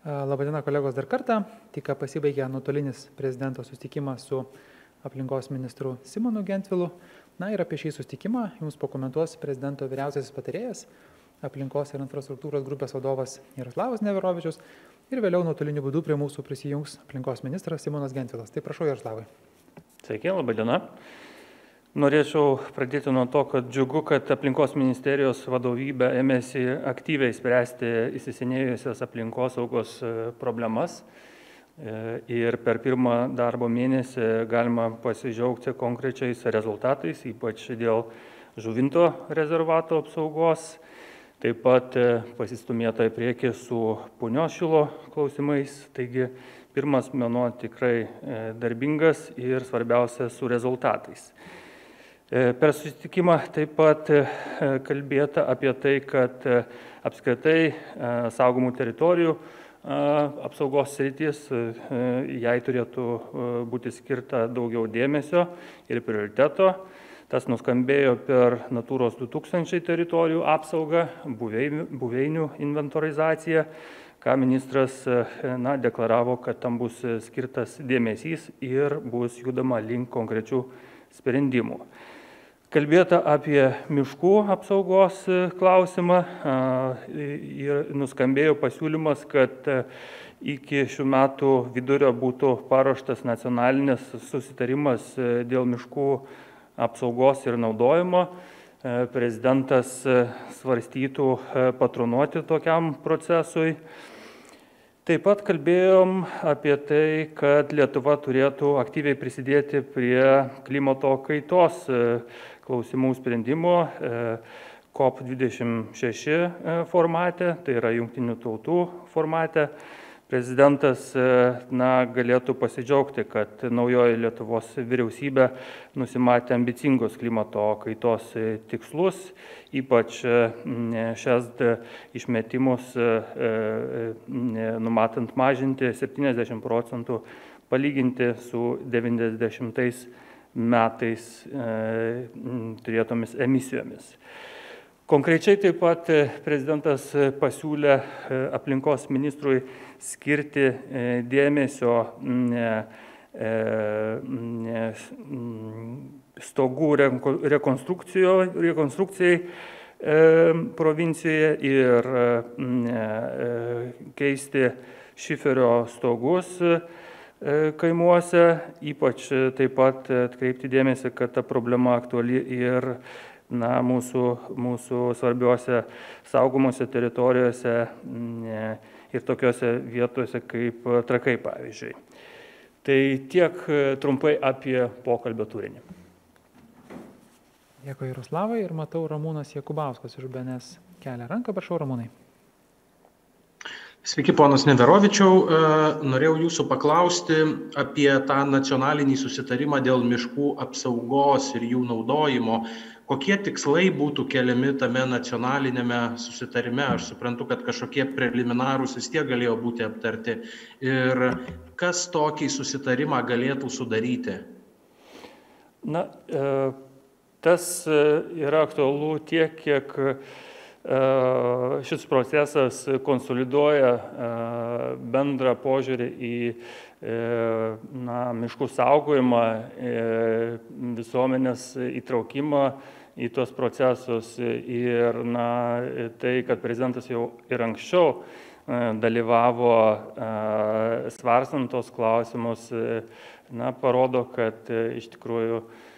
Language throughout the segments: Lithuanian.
Labadiena kolegos dar kartą. Tik ką pasibaigė nuotolinis prezidento susitikimas su aplinkos ministru Simonu Gentvilu. Na ir apie šį susitikimą jums pakomentuos prezidento vyriausiasis patarėjas, aplinkos ir infrastruktūros grupės vadovas Jaroslavas Neverovičius ir vėliau nuotoliniu būdu prie mūsų prisijungs aplinkos ministras Simonas Gentvilas. Tai prašau, Jaroslavai. Sveiki, labadiena. Norėčiau pradėti nuo to, kad džiugu, kad aplinkos ministerijos vadovybė ėmėsi aktyviai spręsti įsisenėjusias aplinkosaugos problemas. Ir per pirmą darbo mėnesį galima pasidžiaugti konkrečiais rezultatais, ypač dėl žuvinto rezervato apsaugos. Taip pat pasistumėta į priekį su Punios Šilo klausimais. Taigi pirmas mėnuo tikrai darbingas ir svarbiausia su rezultatais. Per susitikimą taip pat kalbėta apie tai, kad apskritai saugomų teritorijų apsaugos sritis, jai turėtų būti skirta daugiau dėmesio ir prioriteto. Tas nuskambėjo per Natūros 2000 teritorijų apsaugą, buveinių inventorizaciją, ką ministras deklaravo, kad tam bus skirtas dėmesys ir bus judama link konkrečių sprendimų. Kalbėta apie miškų apsaugos klausimą ir nuskambėjo pasiūlymas, kad iki šių metų vidurio būtų paruoštas nacionalinis susitarimas dėl miškų apsaugos ir naudojimo. Prezidentas svarstytų patronuoti tokiam procesui. Taip pat kalbėjom apie tai, kad Lietuva turėtų aktyviai prisidėti prie klimato kaitos klausimų sprendimo COP26 formate, tai yra Jungtinių tautų formate. Prezidentas galėtų pasidžiaugti, kad naujoji Lietuvos vyriausybė nusimatė ambicingos klimato kaitos tikslus, ypač šias išmetimus numatant mažinti 70% palyginti su 90 metais turėtomis emisijomis. Konkrečiai taip pat prezidentas pasiūlė aplinkos ministrui skirti dėmesio stogų rekonstrukcijai provincijoje ir keisti šiferio stogus kaimuose, ypač taip pat atkreipti dėmesį, kad ta problema aktuali ir mūsų svarbiuose saugomose teritorijose ir tokiuose vietose kaip Trakai, pavyzdžiui. Tai tiek trumpai apie pokalbio turinį. Dėkui, Jaroslavai, ir matau Ramūnas Jakubauskas iš BNS kelia ranką. Prašau, Ramūnai. Sveiki, ponas Neverovičiau. Norėjau jūsų paklausti apie tą nacionalinį susitarimą dėl miškų apsaugos ir jų naudojimo. Kokie tikslai būtų keliami tame nacionalinėme susitarime? Aš suprantu, kad kažkokie preliminarūs vis tiek galėjo būti aptarti. Ir kas tokį susitarimą galėtų sudaryti? Tas yra aktualu tiek, kiek šis procesas konsoliduoja bendrą požiūrį į miškų saugojimą, visuomenės įtraukimą į tuos procesus ir tai, kad prezidentas jau ir anksčiau dalyvavo svarstant tos klausimus, parodo, kad iš tikrųjų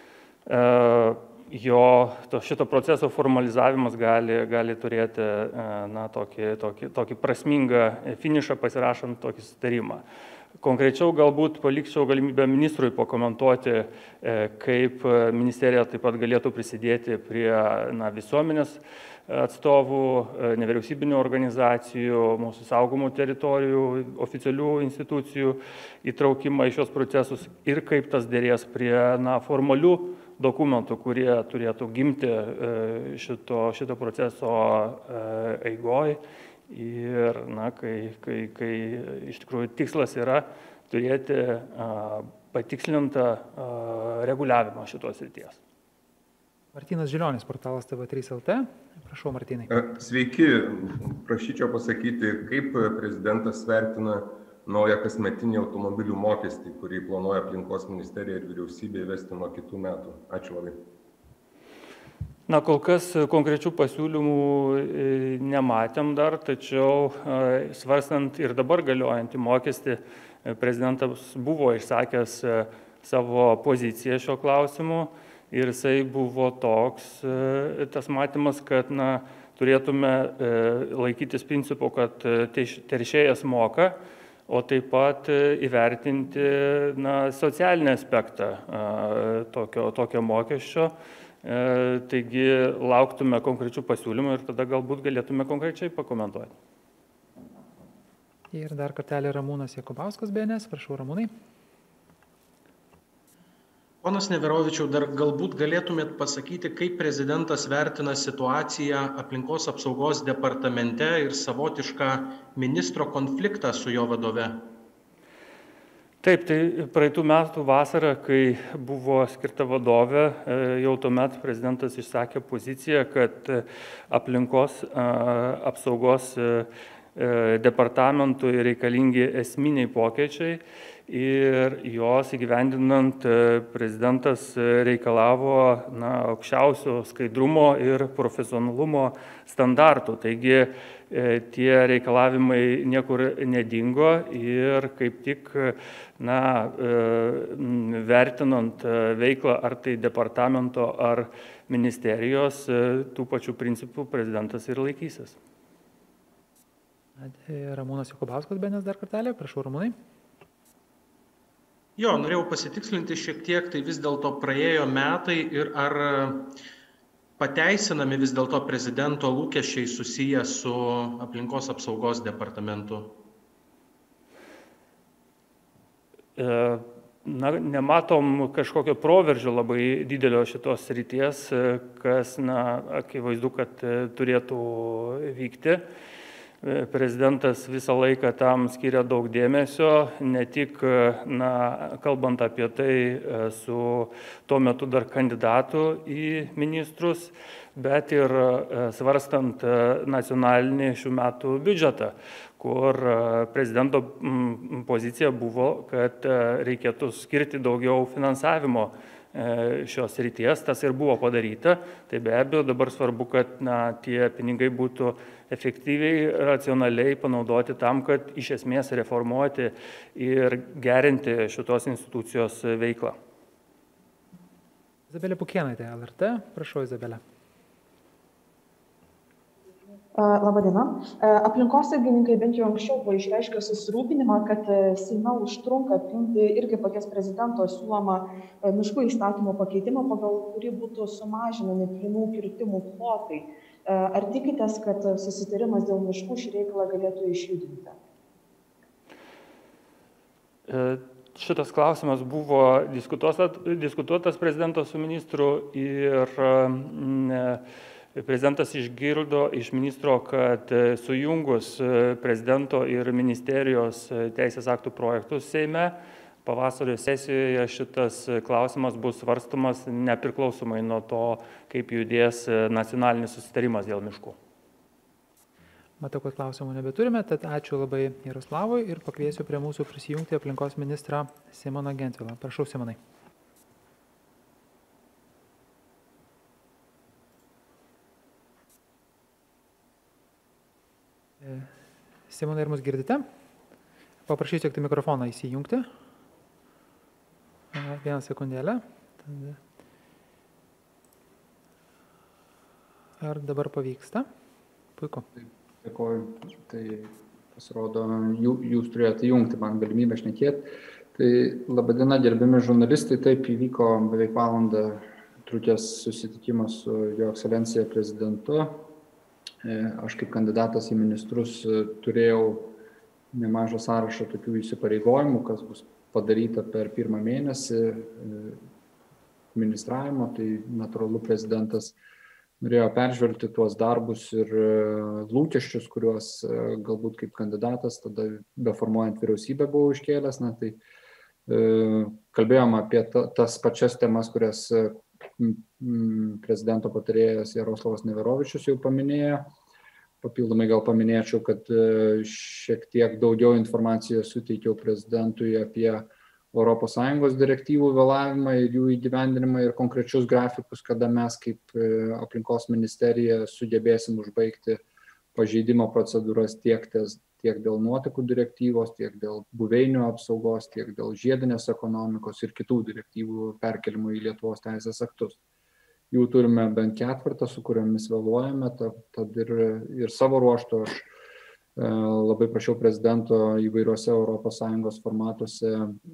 šito proceso formalizavimas gali turėti tokį prasmingą finišą pasirašant tokį sutarimą. Konkrečiau galbūt palikčiau galimybę ministrui pakomentuoti, kaip ministerija taip pat galėtų prisidėti prie visuomenės atstovų, nevyriausybinių organizacijų, mūsų saugomų teritorijų, oficialių institucijų įtraukimą į šios procesus ir kaip tas dėrės prie formalių dokumentų, kurie turėtų gimti šito proceso eigoj. Ir kai iš tikrųjų tikslas yra turėti patikslintą reguliavimą šitos srities. Martynas Žilionis, portalas TV3 LT. Prašau, Martynai. Sveiki, prašyčiau pasakyti, kaip prezidentas vertina naują kasmetinį automobilių mokestį, kurį planuoja aplinkos ministerija ir vyriausybė įvesti nuo kitų metų. Ačiū labai. Na, kol kas konkrečių pasiūlymų nematėm dar, tačiau svarstant ir dabar galiojantį mokestį, prezidentas buvo išsakęs savo poziciją šio klausimu ir jisai buvo toks, tas matymas, kad turėtume laikytis principo, kad teršėjas moka, o taip pat įvertinti socialinį aspektą tokio mokesčio. Taigi lauktume konkrečių pasiūlymų ir tada galbūt galėtume konkrečiai pakomentuoti. Ir dar kartelį Ramūnas Jakubauskas, BNS. Prašau, Ramūnai. Ponas Neverovičiau, dar galbūt galėtumėt pasakyti, kaip prezidentas vertina situaciją aplinkos apsaugos departamente ir savotišką ministro konfliktą su jo vadove. Taip, tai praeitų metų vasarą, kai buvo skirta vadovė, jau tuomet prezidentas išsakė poziciją, kad aplinkos apsaugos departamentui reikalingi esminiai pokyčiai ir jos įgyvendinant prezidentas reikalavo aukščiausio skaidrumo ir profesionalumo standartų. Taigi tie reikalavimai niekur nedingo ir kaip tik vertinant veiklą ar tai departamento ar ministerijos, tų pačių principų prezidentas ir laikysis. Ramūnas Jakubauskas, BNS dar kartelį. Prašau, Ramūnai. Jo, norėjau pasitikslinti šiek tiek, tai vis dėlto praėjo metai ir ar pateisinami vis dėlto prezidento lūkesčiai susiję su aplinkos apsaugos departamentu? Nematom kažkokio proveržio labai didelio šitos srities, kas akivaizdu, kad turėtų vykti. Prezidentas visą laiką tam skiria daug dėmesio, ne tik kalbant apie tai su tuo metu dar kandidatu į ministrus, bet ir svarstant nacionalinį šių metų biudžetą, kur prezidento pozicija buvo, kad reikėtų skirti daugiau finansavimo šios ryties, tas ir buvo padaryta. Tai be abejo dabar svarbu, kad tie pinigai būtų efektyviai, racionaliai panaudoti tam, kad iš esmės reformuoti ir gerinti šitos institucijos veiklą. Izabelė Pukėnaitė, LRT. Prašau, Izabelė. Labadiena. Aplinkosaugininkai bent jau anksčiau buvo išreiškę susirūpinimą, kad Seime užtrunka priimti irgi paties prezidento siūlomą miškų įstatymo pakeitimą, pagal kurį būtų sumažinami plynų kirtimų plotai. Ar tikitės, kad susitarimas dėl miškų šį reikalą galėtų išjudinti? Šitas klausimas buvo diskutuotas prezidento su ministru ir prezidentas išgirdo iš ministro, kad sujungus prezidento ir ministerijos teisės aktų projektus Seime, pavasario sesijoje šitas klausimas bus svarstomas nepriklausomai nuo to, kaip judės nacionalinis susitarimas dėl miškų. Matau, kad klausimų nebeturime, tad ačiū labai Jaroslavui ir pakviesiu prie mūsų prisijungti aplinkos ministrą Simoną Gentvilą. Prašau, Simonai. Simonai, ar mus girdite? Paprašysiu tik mikrofoną įsijungti. Vieną sekundėlę. Ar dabar pavyksta? Puiku. Dėkoju. Tai pasirodo, jūs turėjote jungti man galimybę šnekėti. Tai labadiena, gerbiami žurnalistai, taip įvyko beveik valandą trukęs susitikimas su Jo Ekscelencija prezidentu. Aš kaip kandidatas į ministrus turėjau nemažą sąrašą tokių įsipareigojimų, kas bus padaryta per pirmą mėnesį administravimo, tai natūralu prezidentas norėjo peržvelgti tuos darbus ir lūkesčius, kuriuos galbūt kaip kandidatas tada beformuojant vyriausybę buvau iškėlęs, tai kalbėjom apie tas pačias temas, kurias prezidento patarėjas Jaroslavas Neverovičius jau paminėjo. Papildomai gal paminėčiau, kad šiek tiek daugiau informacijos suteikiau prezidentui apie ES direktyvų vėlavimą ir jų įgyvendinimą ir konkrečius grafikus, kada mes kaip aplinkos ministerija sugebėsim užbaigti pažeidimo procedūras tiek dėl nuotekų direktyvos, tiek dėl buveinių apsaugos, tiek dėl žiedinės ekonomikos ir kitų direktyvų perkelimų į Lietuvos teisės aktus. Jų turime bent 4, su kuriomis vėluojame, tad ir savo ruožtu aš labai prašiau prezidento įvairiuose ES formatuose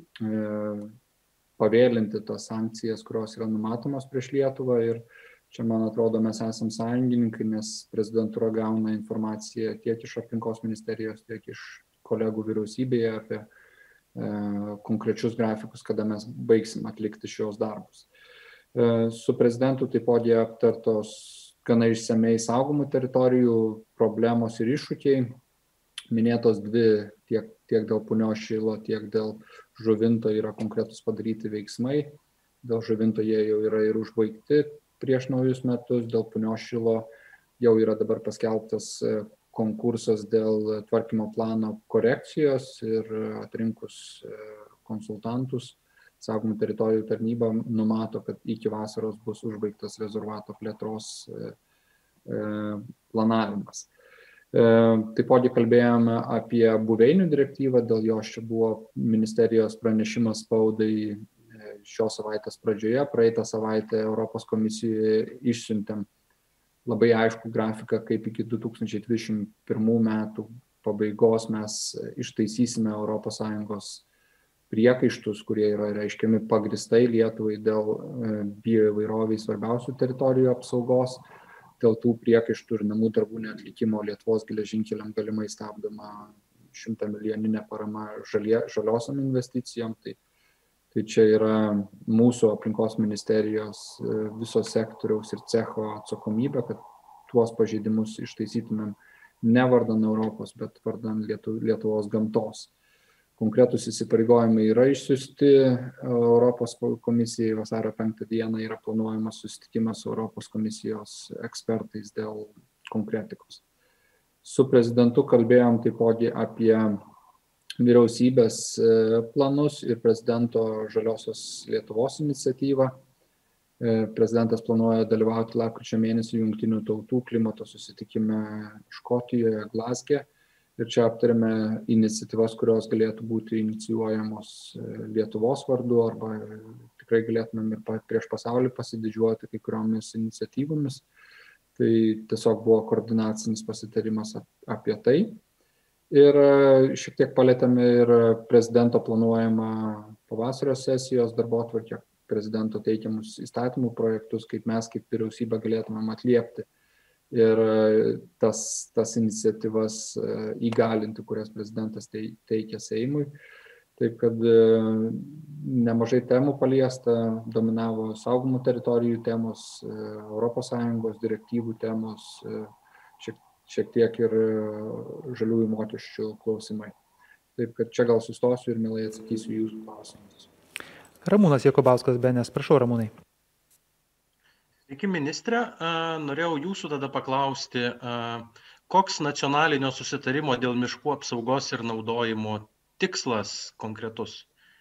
pavėlinti tas sankcijas, kurios yra numatomos prieš Lietuvą. Ir čia, man atrodo, mes esam sąjungininkai, nes prezidentūra gauna informaciją tiek iš aplinkos ministerijos, tiek iš kolegų vyriausybėje apie konkrečius grafikus, kada mes baigsim atlikti šios darbus. Su prezidentu taipogi aptartos gana išsamei saugomų teritorijų problemos ir iššūkiai. Minėtos 2, tiek dėl Punios Šilo, tiek dėl Žuvinto yra konkretus padaryti veiksmai. Dėl Žuvinto jie jau yra ir užbaigti prieš naujus metus, dėl Punios Šilo jau yra dabar paskelbtas konkursas dėl tvarkymo plano korekcijos ir atrinkus konsultantus. Saugomų teritorijų tarnyba numato, kad iki vasaros bus užbaigtas rezervato plėtros planavimas. Taipogi kalbėjome apie buveinių direktyvą, dėl jos čia buvo ministerijos pranešimas spaudai šios savaitės pradžioje. Praeitą savaitę Europos komisijoje išsiuntėm labai aišku grafiką, kaip iki 2021 metų pabaigos mes ištaisysime ES priekaištus, kurie yra reiškiami pagristai Lietuvai dėl bioįvairoviai svarbiausių teritorijų apsaugos. Dėl tų priekaištų ir namų darbų neatlikimo Lietuvos geležinkeliam galimai stabdoma 100 milijoninė parama žaliosiom investicijom. Tai čia yra mūsų aplinkos ministerijos viso sektoriaus ir cecho atsakomybė, kad tuos pažeidimus ištaisytumėm ne vardan Europos, bet vardan Lietuvos gamtos. Konkretus įsipareigojimai yra išsiųsti Europos komisijai. Vasario 5 dieną yra planuojamas susitikimas su Europos komisijos ekspertais dėl konkretikos. Su prezidentu kalbėjom taipogi apie vyriausybės planus ir prezidento Žaliosios Lietuvos iniciatyvą. Prezidentas planuoja dalyvauti lapkričio mėnesį Jungtinių tautų klimato susitikime Škotijoje, Glazge. Ir čia aptarėme iniciatyvas, kurios galėtų būti inicijuojamos Lietuvos vardu, arba tikrai galėtumėm ir prieš pasaulį pasididžiuoti kai kuriomis iniciatyvomis. Tai tiesiog buvo koordinacinis pasitarimas apie tai. Ir šiek tiek palėtėme ir prezidento planuojamą pavasario sesijos darbotvarkę, prezidento teikiamus įstatymų projektus, kaip mes kaip vyriausybė galėtumėm atliepti. Ir tas iniciatyvas įgalinti, kurias prezidentas teikia Seimui. Taip kad nemažai temų paliesta, dominavo saugomų teritorijų temos, ES direktyvų temos, šiek tiek ir žaliųjų mokesčių klausimai. Taip kad čia gal sustosiu ir mielai atsakysiu jūsų klausimus. Ramūnas Jakubauskas, BNS. Prašau, Ramūnai. Sveiki, ministrė. Norėjau jūsų tada paklausti, koks nacionalinio susitarimo dėl miškų apsaugos ir naudojimo tikslas konkretus?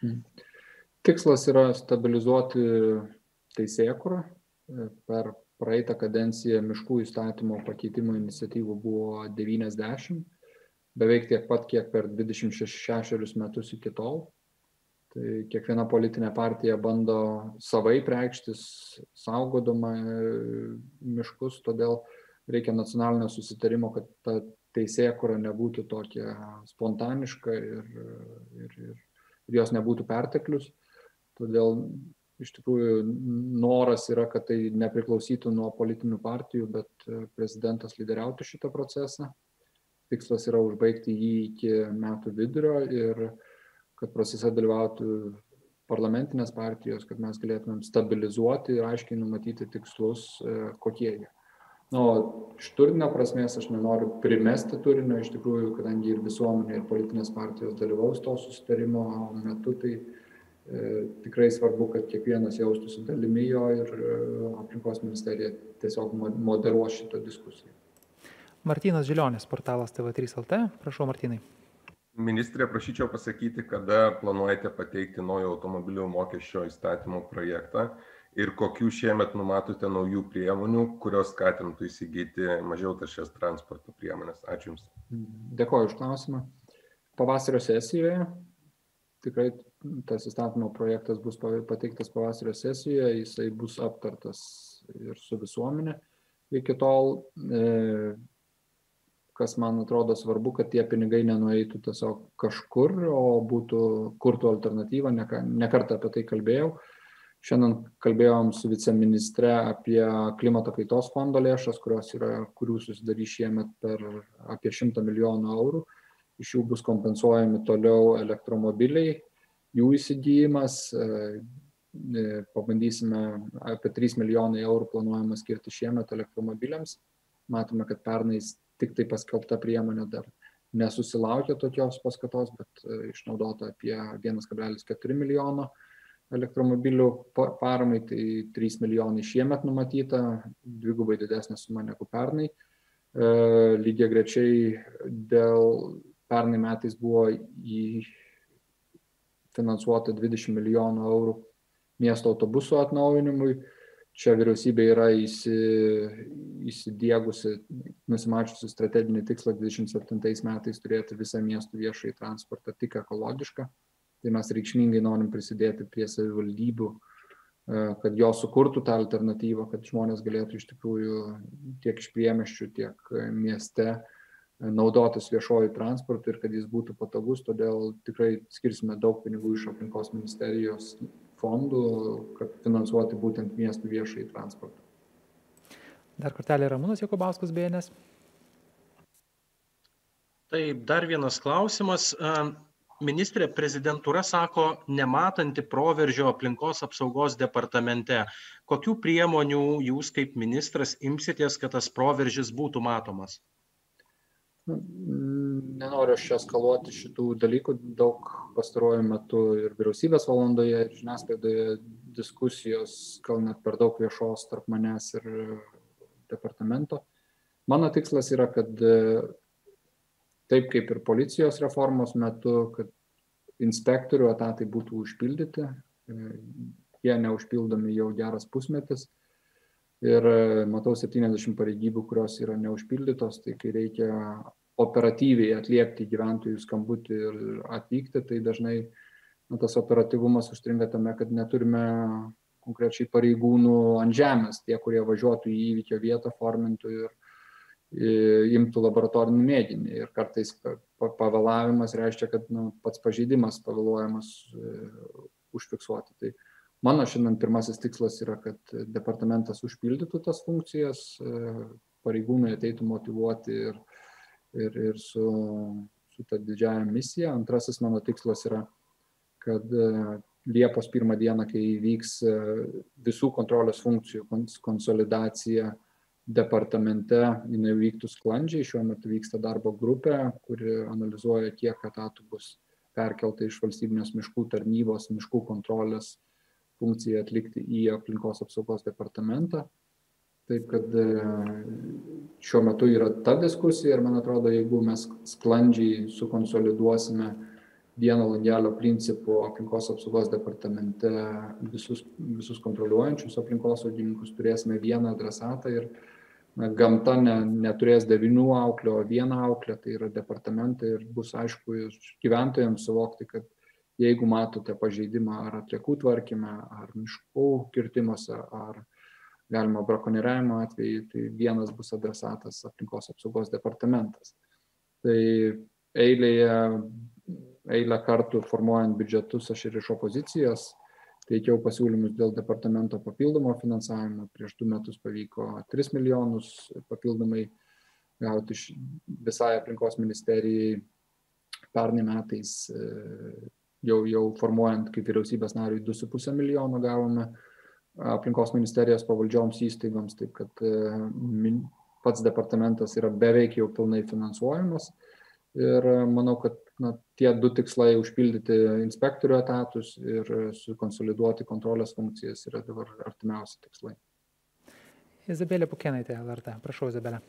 Tikslas yra stabilizuoti teisėkūrą. Per praeitą kadenciją miškų įstatymo pakeitimo iniciatyvų buvo 90, beveik tiek pat, kiek per 26 metus iki tol. Tai kiekviena politinė partija bando savaip reikštis saugodama miškus, todėl reikia nacionalinio susitarimo, kad ta teisėkūra nebūtų tokia spontaniška ir jos nebūtų perteklius. Todėl iš tikrųjų noras yra, kad tai nepriklausytų nuo politinių partijų, bet prezidentas lyderiautų šitą procesą. Tikslas yra užbaigti jį iki metų vidurio ir kad procese dalyvautų parlamentinės partijos, kad mes galėtumėm stabilizuoti ir aiškiai numatyti tikslus, kokie jie. Iš turinio prasmės aš nenoriu primesti turinio, iš tikrųjų, kadangi ir visuomenė, ir politinės partijos dalyvaus to susitarimo metu, tai tikrai svarbu, kad kiekvienas jaustųsi dalimi jo ir aplinkos ministerija tiesiog moderuos šitą diskusiją. Martynas Žilionis, portalas TV3 LT. Prašau, Martynai. Ministrė, prašyčiau pasakyti, kada planuojate pateikti naujo automobilių mokesčio įstatymo projektą ir kokių šiemet numatote naujų priemonių, kurios skatintų įsigyti mažiau taršias transporto priemonės. Ačiū Jums. Dėkoju už klausimą. Pavasario sesijoje, tikrai tas įstatymo projektas bus pateiktas pavasario sesijoje, jisai bus aptartas ir su visuomenė. Iki tol, kas man atrodo svarbu, kad tie pinigai nenueitų tiesiog kažkur, o kurtų alternatyvą, ne kartą apie tai kalbėjau. Šiandien kalbėjom su viceministre apie klimato kaitos fondo lėšas, kurių susidarys šiemet per apie 100 milijonų eurų. Iš jų bus kompensuojami toliau elektromobiliai, jų įsigijimas. Pabandysime apie 3 milijonai eurų planuojama skirti šiemet elektromobiliams. Matome, kad pernai tik tai paskelbta priemonė dar nesusilaukė tokios paskatos, bet išnaudota apie 1,4 milijono elektromobilių paramai, tai 3 milijonai šiemet numatyta, dvigubai didesnė suma negu pernai. Lygiagrečiai pernai metais buvo finansuota 20 milijonų eurų miesto autobusų atnaujinimui. Čia vyriausybė yra įsidiegusi, nusimačiusi strateginį tikslą 27 metais turėti visą miestų viešąjį transportą tik ekologišką. Tai mes reikšmingai norim prisidėti prie savivaldybių, kad jos sukurtų tą alternatyvą, kad žmonės galėtų iš tikrųjų tiek iš priemiesčių, tiek mieste naudotis viešuoju transportu ir kad jis būtų patogus. Todėl tikrai skirsime daug pinigų iš aplinkos ministerijos fondų, kad finansuoti būtent miestų viešąjį transportą. Dar kartelį Ramūnas Jakubauskas, BNS. Taip, dar vienas klausimas. Ministrė, prezidentūra sako, nematanti proveržio aplinkos apsaugos departamente. Kokių priemonių jūs kaip ministras imsitės, kad tas proveržis būtų matomas? Nenoriu aš čia eskaluoti šitų dalykų. Daug pastaruoju metu ir vyriausybės valandoje, ir žiniasklaidoje diskusijos, gal net per daug viešos tarp manęs ir departamento. Mano tikslas yra, kad taip kaip ir policijos reformos metu, kad inspektorių etatai būtų užpildyti. Jie neužpildomi jau geras pusmetis. Ir matau 70 pareigybių, kurios yra neužpildytos, tai kai reikia operatyviai atliepti gyventojų skambutį ir atvykti, tai dažnai tas operatyvumas užstringa tame, kad neturime konkrečiai pareigūnų ant žemės, tie, kurie važiuotų į įvykio vietą, formintų ir imtų laboratorinį mėginį. Ir kartais pavėlavimas reiškia, kad pats pažeidimas pavėluojamas užfiksuoti. Tai mano šiandien pirmasis tikslas yra, kad departamentas užpildytų tas funkcijas, pareigūnai ateitų motyvuoti ir su ta didžiaja misija. Antrasis mano tikslas yra, kad Liepos 1 dieną, kai vyks visų kontrolės funkcijų konsolidacija departamente, jinai vyktų sklandžiai. Šiuo metu vyksta darbo grupė, kuri analizuoja, kiek etatų bus perkelta iš valstybinės miškų tarnybos, miškų kontrolės funkciją atlikti į aplinkos apsaugos departamentą. Taip, kad šiuo metu yra ta diskusija ir man atrodo, jeigu mes sklandžiai sukonsoliduosime vieno langelio principų aplinkos apsaugos departamente visus kontroliuojančius aplinkosaugininkus, turėsime vieną adresatą ir gamta neturės 9 auklių, o 1 auklę, tai yra departamentai, ir bus aišku ir gyventojams suvokti, kad jeigu matote pažeidimą ar atliekų tvarkyme, ar miškų kirtimuose, ar galima brakonieriavimo atveju, tai vienas bus adresatas aplinkos apsaugos departamentas. Tai eilę kartų formuojant biudžetus aš ir iš opozicijos teikiau pasiūlymus dėl departamento papildomo finansavimo. Prieš 2 metus pavyko 3 milijonus papildomai gauti visai aplinkos ministerijai. Pernai metais jau formuojant kaip vyriausybės nariui 2,5 milijono gavome aplinkos ministerijos pavaldžioms įstaigoms, taip kad pats departamentas yra beveik jau pilnai finansuojamas. Ir manau, kad tie du tikslai užpildyti inspektorių etatus ir sukonsoliduoti kontrolės funkcijas yra dabar artimiausi tikslai. Izabelė Pukėnaitė, LRT. Prašau, Izabelė.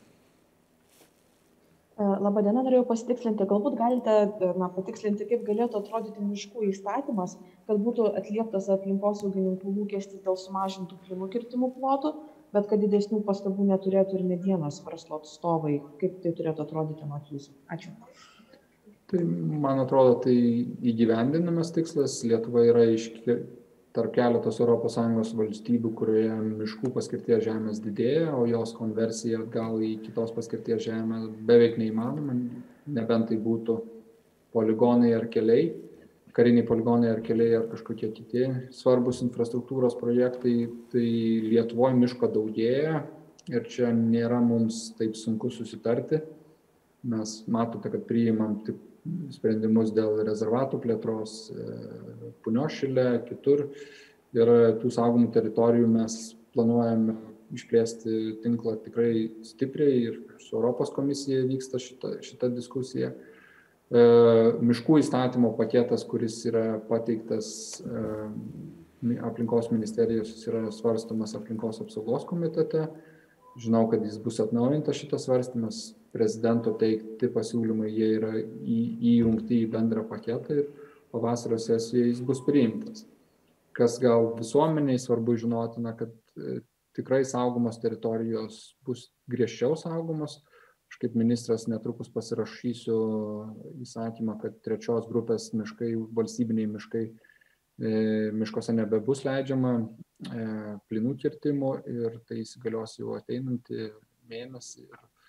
Labadiena, norėjau pasitikslinti, galbūt galite patikslinti, kaip galėtų atrodyti miškų įstatymas, kad būtų atlieptas aplinkosaugininkų lūkestis dėl sumažintų plynų kirtimų plotų, bet kad didesnių pastabų neturėtų ir medienos verslo atstovai. Kaip tai turėtų atrodyti nuo jūsų? Ačiū. Tai, man atrodo, tai įgyvendinamas tikslas. Lietuva yra tarp keletos ES valstybių, kurioje miškų paskirties žemės didėja, o jos konversija atgal į kitos paskirties žemę beveik neįmanoma, nebent tai būtų poligonai ar keliai, kariniai poligonai ar keliai ar kažkokie kiti svarbus infrastruktūros projektai. Tai Lietuvoje miško daugėja ir čia nėra mums taip sunku susitarti. Mes matote, kad priimam tik sprendimus dėl rezervatų plėtros Punios šile, kitur. Ir tų saugomų teritorijų mes planuojame išplėsti tinklą tikrai stipriai ir su Europos komisija vyksta šita diskusija. Miškų įstatymo paketas, kuris yra pateiktas aplinkos ministerijos, yra svarstomas aplinkos apsaugos komitete. Žinau, kad jis bus atnaujintas šitas svarstymas. Prezidento teikti pasiūlymai, jie yra įjungti į bendrą paketą ir pavasario sesijoje jis bus priimtas. Kas gal visuomeniai svarbu žinotina, kad tikrai saugomos teritorijos bus griežčiau saugomos. Aš kaip ministras netrukus pasirašysiu įsakymą, kad 3. grupės miškai, valstybiniai miškai, miškose nebebus leidžiama plynų kirtimų ir tai įsigalios jau ateinantį mėnesį.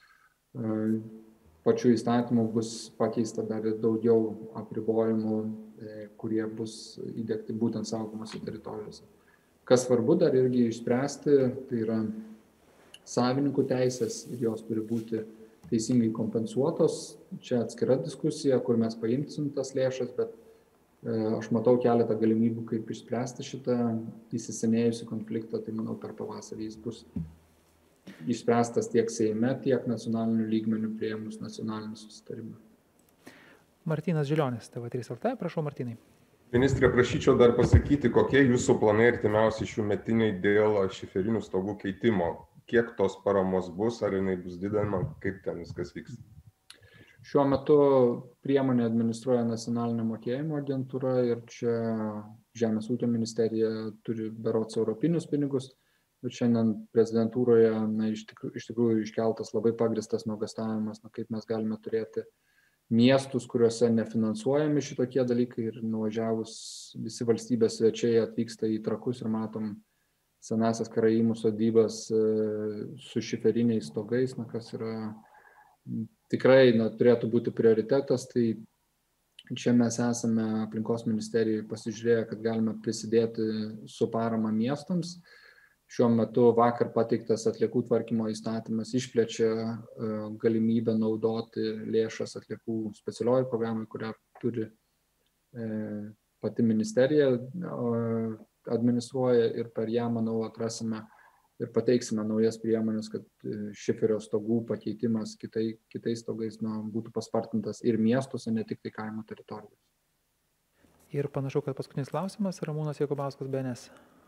Pačių įstatymų bus pakeista dar ir daugiau apribojimų, kurie bus įdiegti būtent saugomose teritorijose. Kas svarbu dar irgi išspręsti, tai yra savininkų teisės ir jos turi būti teisingai kompensuotos. Čia atskira diskusija, kur mes paimsim tas lėšas, bet aš matau keletą galimybių, kaip išspręsti šitą įsisenėjusių konfliktą, tai manau per pavasarį jis bus išspręstas tiek Seime, tiek nacionaliniu lygmeniu priėmus nacionalinį susitarimą. Martynas Žilionis, TV3 LT. Prašau, Martynai. Ministrė, prašyčiau dar pasakyti, kokie jūsų planai artimiausi šių metiniai dėl šiferinių stogų keitimo. Kiek tos paramos bus, ar jinai bus didinama, kaip ten viskas vyks? Šiuo metu priemonę administruoja nacionalinė mokėjimo agentūra ir čia Žemės ūkio ministerija turi berods europinius pinigus. Bet šiandien prezidentūroje iš tikrųjų iškeltas labai pagristas nuogąstavimas, kaip mes galime turėti miestus, kuriuose nefinansuojami šitokie dalykai ir nuvažiavus visi valstybės svečiai atvyksta į Trakus ir matom senasias karaimų sodybas su šiferiniais stogais, kas yra tikrai turėtų būti prioritetas. Tai čia mes esame aplinkos ministerijoje pasižiūrėję, kad galime prisidėti su parama miestams. Šiuo metu vakar pateiktas atliekų tvarkymo įstatymas išplečia galimybę naudoti lėšas atliekų specialioji programai, kurią turi pati ministerija administruoja ir per ją, manau, atrasime ir pateiksime naujas priemonės, kad šiferio stogų pakeitimas kitais stogais būtų paspartintas ir miestuose, ne tik tai kaimo teritorijos. Ir panašu, kad paskutinis klausimas, Ramūnas Jakubauskas, BNS.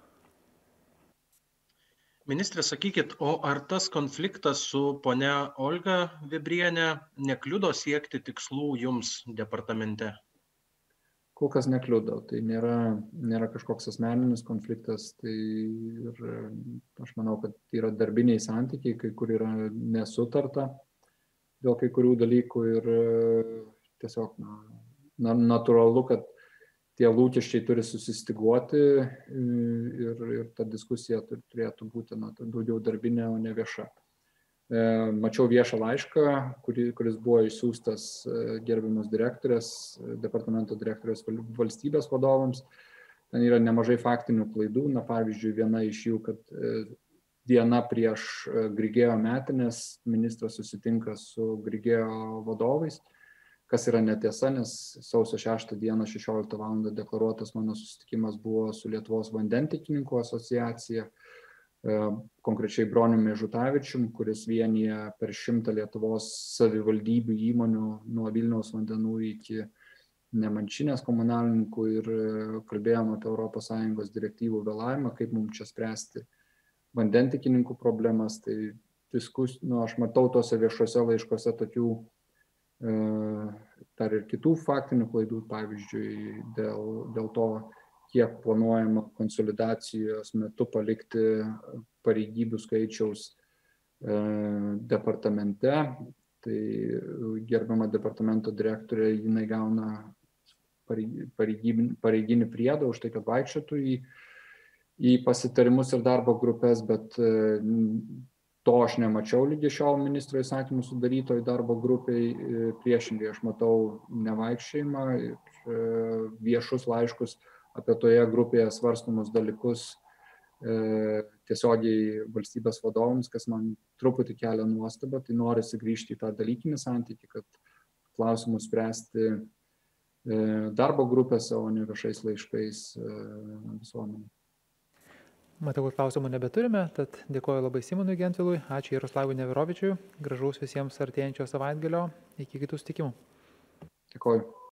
Ministrė, sakykit, o ar tas konfliktas su ponia Olga Vėbrienė nekliudo siekti tikslų jums departamente? Kol kas nekliudo, tai nėra kažkoks asmeninis konfliktas, tai ir aš manau, kad tai yra darbiniai santykiai, kai kur yra nesutarta dėl kai kurių dalykų ir tiesiog natūralu, kad tie lūkesčiai turi susistiguoti ir ta diskusija turėtų būti daugiau darbinė, o ne vieša. Mačiau viešą laišką, kuris buvo išsiųstas gerbiamos direktorės, departamento direktorės valstybės vadovams. Ten yra nemažai faktinių klaidų. Pavyzdžiui, viena iš jų, kad diena prieš Grigėjo metines ministras susitinka su Grigėjo vadovais, kas yra netiesa, nes sausio 6 dieną 16 val. Deklaruotas mano susitikimas buvo su Lietuvos vandentiekininkų asociacija, konkrečiai Broniumi Žutavičium, kuris vienyje per 100 Lietuvos savivaldybių įmonių nuo Vilniaus vandenų iki Nemančinės komunalininkų ir kalbėjom apie ES direktyvų vėlavimą, kaip mums čia spręsti vandentikininkų problemas. Tai aš matau tose viešuose laiškuose tokių dar ir kitų faktinių klaidų, pavyzdžiui, dėl to, kiek planuojama konsolidacijos metu palikti pareigybių skaičiaus departamente. Tai gerbiama departamento direktorė, jinai gauna pareiginį priedą už tai, kad vaikščiotų į pasitarimus ir darbo grupės, bet to aš nemačiau lygi šiol ministro įsakymų sudarytoj darbo grupiai. Priešingai aš matau nevaikščiojimą ir viešus laiškus apie toje grupėje svarstomus dalykus tiesiogiai valstybės vadovams, kas man truputį kelia nuostabą. Tai norisi grįžti į tą dalykinį santykį, kad klausimus spręsti darbo grupėse, o ne viešais laiškais visuomenė. Matau, kad klausimų nebeturime, tad dėkoju labai Simonui Gentvilui, ačiū Jaroslavui Neverovičiui, gražaus visiems artėjančio savaitgalio, iki kitų susitikimų. Dėkoju.